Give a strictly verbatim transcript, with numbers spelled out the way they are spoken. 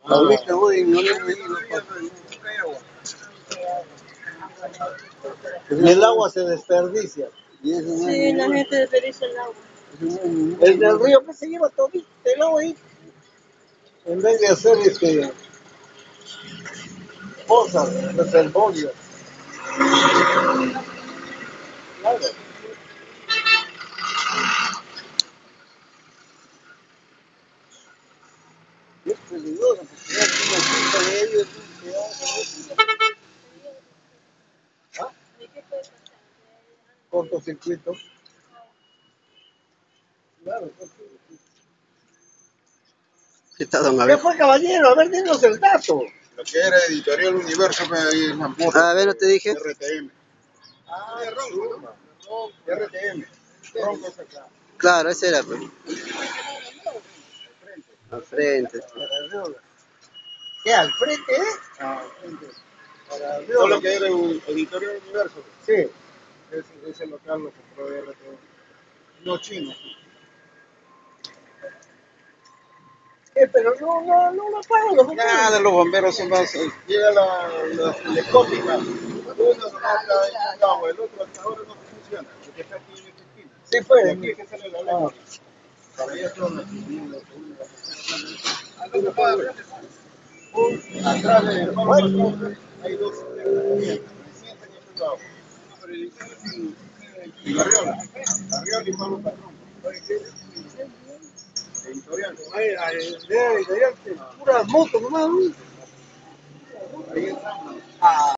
Ahorita voy en el Y el agua se desperdicia. Sí, la gente desperdicia el agua. El del río que se lleva todo el agua ahí. En vez de hacer este, cosas, reservorios. Claro. Es peligroso porque ya tiene culpa de ellos. ¿Ah? Cortocircuito. Claro, ¿Qué tal, don ¿qué Abel? fue, caballero? A ver, dinos el dato. Lo que era Editorial Universo que ahí en Hamburgo. A ver, no te dije. R T M. Ah, de Ronco, ¿no? R T M. Ronco es acá. Claro, ese era, pues. Al frente. ¿Qué? ¿Al frente, eh? Ah, al frente. Para Todo lo que era Editorial Universo. Sí. Ese, ese local lo compró R T M. No chino. Eh, pero no, no, no lo pagan los bomberos. Nada, los bomberos son más. eh, Llega la, la telescópica. Uno no está en el agua, el otro hasta ahora no funciona. Porque está aquí en esta esquina. Sí, pues. Y aquí es que sale la lengua. Para allá son las segunda, segunda, atrás de Juan hay dos recién se han empezado. Uno por el edificio y Barriola. Barriola y Pablo Patrón. Editorial. Ay, ay, editorial, puras motos, nomás. Ahí está. Ah.